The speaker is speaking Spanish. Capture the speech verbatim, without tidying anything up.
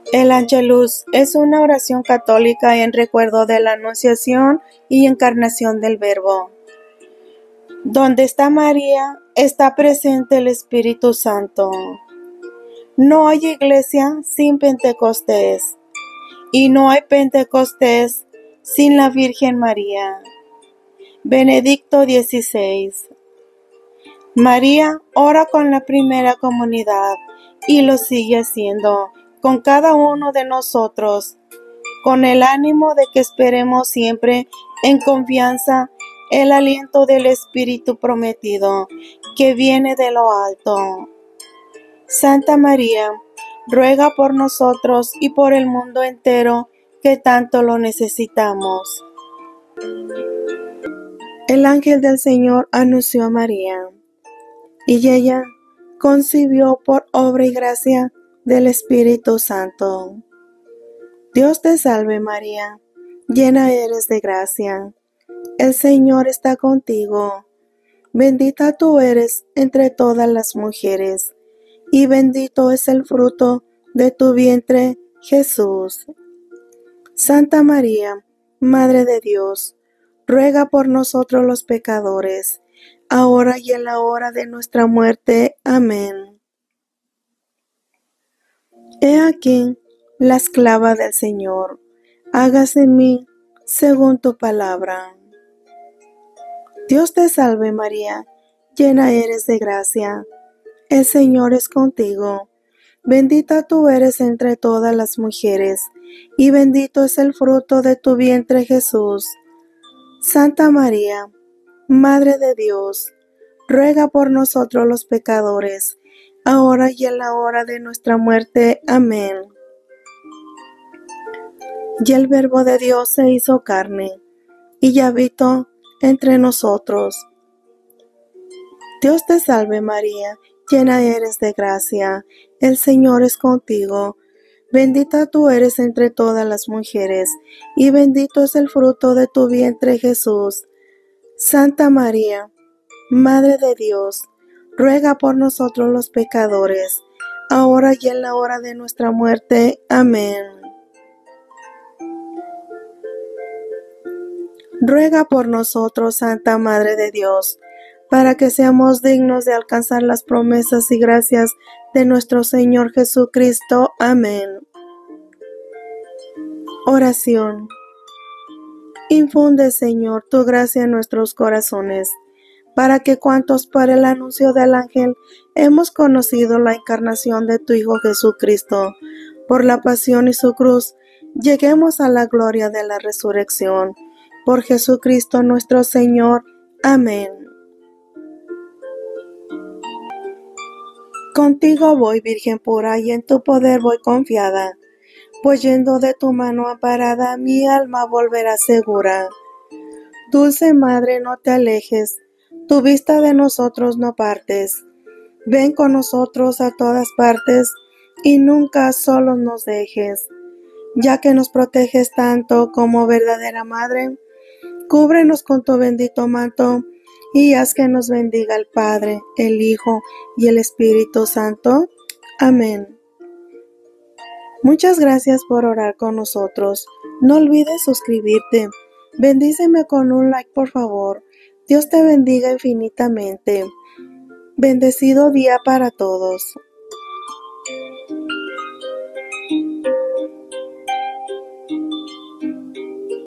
El Angelus es una oración católica en recuerdo de la Anunciación y Encarnación del Verbo. Donde está María, está presente el Espíritu Santo. No hay iglesia sin Pentecostés, y no hay Pentecostés sin la Virgen María. Benedicto dieciséis. María ora con la primera comunidad y lo sigue haciendo con cada uno de nosotros, con el ánimo de que esperemos siempre en confianza el aliento del Espíritu prometido que viene de lo alto. Santa María, ruega por nosotros y por el mundo entero que tanto lo necesitamos. El ángel del Señor anunció a María, y ella concibió por obra y gracia del Espíritu Santo. Dios te salve María, llena eres de gracia. El Señor está contigo. Bendita tú eres entre todas las mujeres, y bendito es el fruto de tu vientre, Jesús. Santa María, Madre de Dios, ruega por nosotros los pecadores, ahora y en la hora de nuestra muerte. Amén. He aquí la esclava del Señor, hágase en mí según tu palabra. Dios te salve María, llena eres de gracia, el Señor es contigo. Bendita tú eres entre todas las mujeres, y bendito es el fruto de tu vientre Jesús. Santa María, Madre de Dios, ruega por nosotros los pecadores, ahora y en la hora de nuestra muerte. Amén. Y el Verbo de Dios se hizo carne, y habitó entre nosotros. Dios te salve María, llena eres de gracia, el Señor es contigo. Bendita tú eres entre todas las mujeres, y bendito es el fruto de tu vientre Jesús. Santa María, Madre de Dios, ruega por nosotros los pecadores, ahora y en la hora de nuestra muerte. Amén. Ruega por nosotros, Santa Madre de Dios, para que seamos dignos de alcanzar las promesas y gracias de nuestro Señor Jesucristo. Amén. Oración. Infunde, Señor, tu gracia en nuestros corazones, para que cuantos por el anuncio del ángel hemos conocido la encarnación de tu Hijo Jesucristo, por la pasión y su cruz, lleguemos a la gloria de la resurrección. Por Jesucristo nuestro Señor. Amén. Contigo voy, Virgen pura, y en tu poder voy confiada, pues yendo de tu mano amparada, mi alma volverá segura. Dulce Madre, no te alejes, tu vista de nosotros no partes. Ven con nosotros a todas partes, y nunca solos nos dejes. Ya que nos proteges tanto como verdadera Madre, cúbrenos con tu bendito manto, y haz que nos bendiga el Padre, el Hijo y el Espíritu Santo. Amén. Muchas gracias por orar con nosotros. No olvides suscribirte. Bendíceme con un like, por favor. Dios te bendiga infinitamente. Bendecido día para todos.